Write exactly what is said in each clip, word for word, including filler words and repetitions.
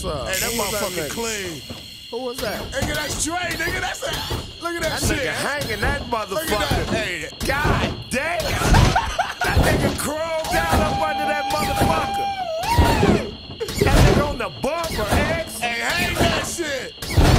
up? Hey, that Who was motherfucker that clean. Who was that? Nigga, that's Dre, nigga. That's a, look at that, That shit. nigga hanging that motherfucker. Look at that. Hey, God damn. That nigga crawled down up under that motherfucker. That nigga on the bumper, X. hey, hang that shit.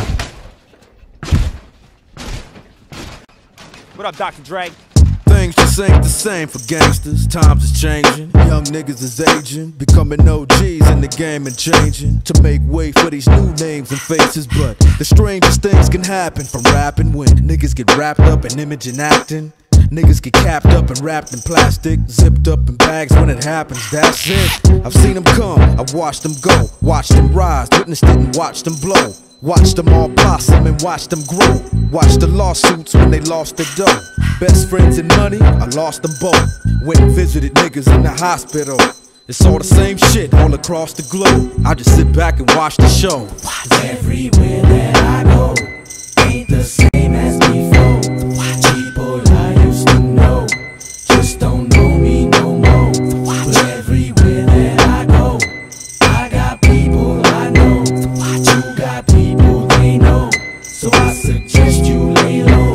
What up, Doctor Dre? Things just ain't the same for gangsters. Times is changing. Young niggas is aging, becoming O Gs in the game and changing to make way for these new names and faces. But the strangest things can happen from rapping when niggas get wrapped up in image and acting. Niggas get capped up and wrapped in plastic, zipped up in bags when it happens, that's it. I've seen them come, I've watched them go, watched them rise, witnessed it and watched them blow. Watched them all blossom and watched them grow. Watched the lawsuits when they lost their dough. Best friends and money, I lost them both. Went and visited niggas in the hospital. It's all the same shit all across the globe. I just sit back and watch the show. Everywhere that I go ain't the same as before. People I used to know just don't know me no more. But everywhere that I go, I got people I know. You got people they know, so I suggest you lay low.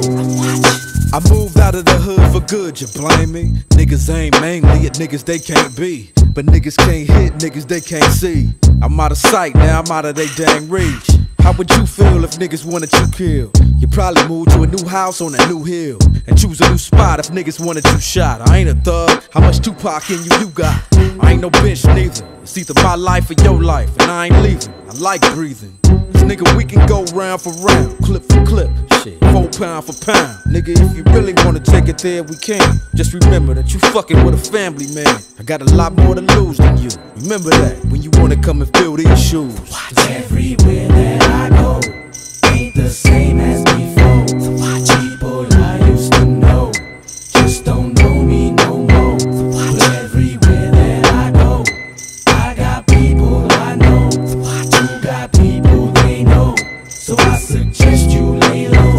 I moved out of the hood for good, you blame me? Niggas aim mainly at niggas they can't be, but niggas can't hit niggas they can't see. I'm out of sight, now I'm out of they dang reach. How would you feel if niggas wanted you killed? You probably move to a new house on a new hill and choose a new spot if niggas wanted you shot. I ain't a thug, how much Tupac in you you got? I ain't no bitch neither. It's either my life or your life, and I ain't leaving. I like breathing. Cause nigga, we can go round for round, clip for clip, shit, four pound for pound. Nigga, if you really wanna take it there, we can. Just remember that you fucking with a family man. I got a lot more to lose than you. Remember that when you wanna come and fill these shoes. Everywhere that I go ain't the same as before. People I used to know just don't know me no more. But everywhere that I go, I got people I know. You got people they know, so I suggest you lay low.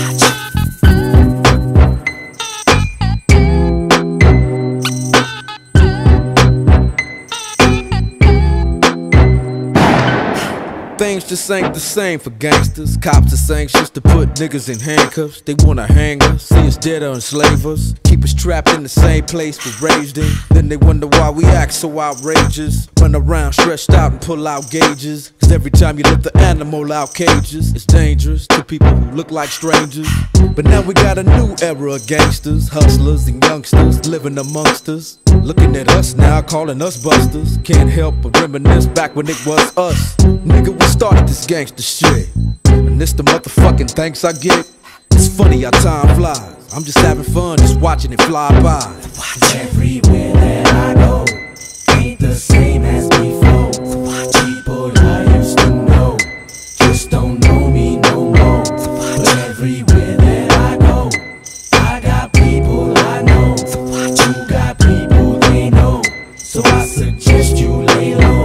Things just ain't the same for gangsters. Cops is anxious to put niggas in handcuffs. They wanna hang us, see us dead or enslave us. Keep us trapped in the same place we're raised in. Then they wonder why we act so outrageous. Run around stretched out and pull out gauges. Cause every time you let the animal out cages, it's dangerous to people who look like strangers. But now we got a new era of gangsters, hustlers and youngsters living amongst us. Looking at us now, calling us busters. Can't help but reminisce back when it was us. Nigga, we started this gangster shit, and this the motherfucking thanks I get. It's funny how time flies. I'm just having fun, just watching it fly by. Everywhere that I go ain't the same as before. People I used to know just don't know me no more. But everywhere that I go, I got people I know. You got people they know, so I suggest you lay low.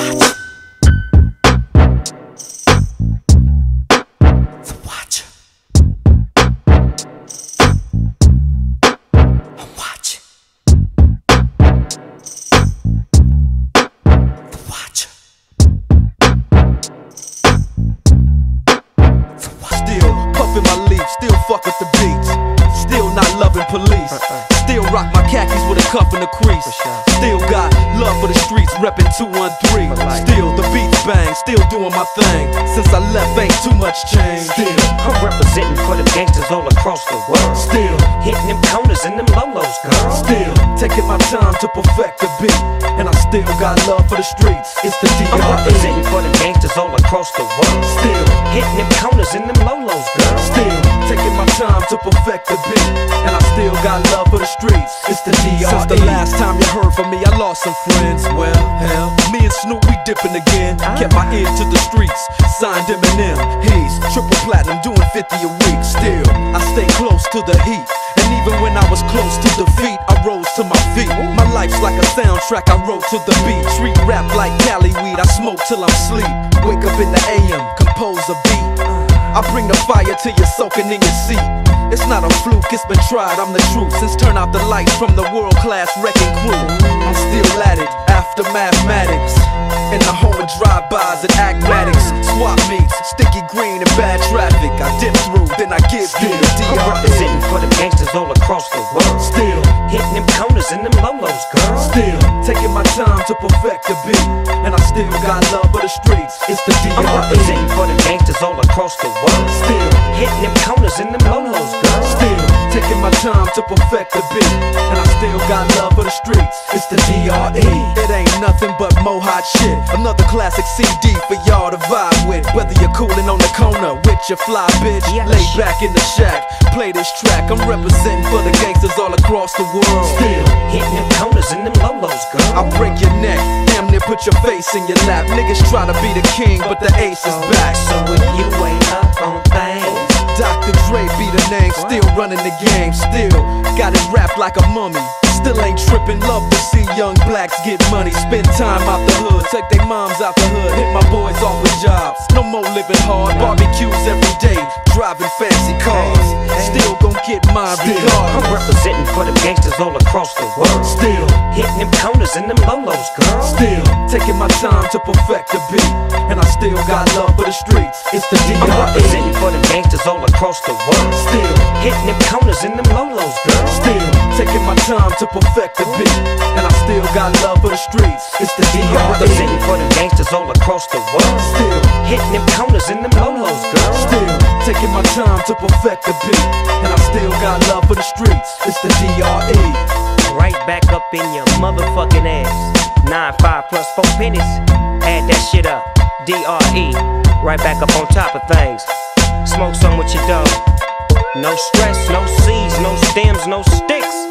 Still puffin' my leaf, still fuck with the beats. Still not loving police. Still rock my khakis with a cuff and a crease. Still got love for the streets, reppin' two one three. Still the beats bang, still doing my thing. Since I left ain't too much change. Still, I'm representing for them gangsters all across the world. Still hitting them corners and them lolos, girl. Still taking my time to perfect the beat, and I still got love for the streets. It's the D R E. I'm representing for them gangsters all across the world. Still hitting them corners and them lolos, girl. Still taking my time to perfect the beat, and I still got love for the streets. It's the D R E. Since the last time you heard from me, I lost some friends. Well, hell, me and Snoop, we dipping again. Kept my ear to the streets, signed Eminem. He's triple platinum, doing fifty a week. Still, I stay close to the heat, and even when I was close to defeat, I rose to my feet. My life's like a soundtrack, I wrote to the beat. Street rap like Cali weed, I smoke till I'm sleep. Wake up in the A M, compose a beat. I bring the fire till you're soaking in your seat. It's not a fluke, it's been tried, I'm the truth. Since turn out the lights from the world-class wrecking crew, I'm still at it, after mathematics. In the home of drive-bys and acmatics, swap meets, sticky green and bad traffic. I dip through, then I give you the D I'm R E. representing for the gangsters all across the world. Still Hitting them corners and them lolos, girl. Still taking my time to perfect the beat, and I still got love for the streets. It's the D R E. I'm representing for the gangsters all across the world. Still Hitting them corners and them lolos, girl. Still taking my time to perfect the beat, and I still got love for the streets. It's the D R E. It ain't nothing but mo hot shit. Another classic C D for y'all to vibe with. Whether you're coolin' on the corner with your fly bitch, Yeah. lay back in the shack, play this track. I'm representing for the gangsters all across the world. Still Hitting them corners and them lolos, girl. I'll break your neck, damn near put your face in your lap. Niggas try to be the king, but the ace is back. So if you ain't up on things, Doctor Dre be the name, still running the game, still got it wrapped like a mummy. Still ain't trippin', love to see young blacks get money. Spend time out the hood, take their moms out the hood, hit my boys off with jobs. No more living hard, barbecues every day, driving fancy cars. Still gon' get mine I'm regardless. representing for the gangsters all across the world. Still Hitting them corners and them lolos, girl. Still taking my time to perfect the beat, and I still got love for the streets. It's the D I'm R E. representing for the gangsters all across the world. Still Hitting them corners and them lolos, girl. Still taking my time to perfect the beat, and I still got love for the streets. It's the D I'm R E. representing for the gangsters all across the world. Still Hitting them corners and them lolos, girl. Still taking my time to perfect the beat, and I still got love for the streets. It's the D R E. Right back up in your motherfucking ass. Nine five plus four pennies. Add that shit up. D R E. Right back up on top of things. Smoke some with your dog. No stress, no C's, no stems, no sticks.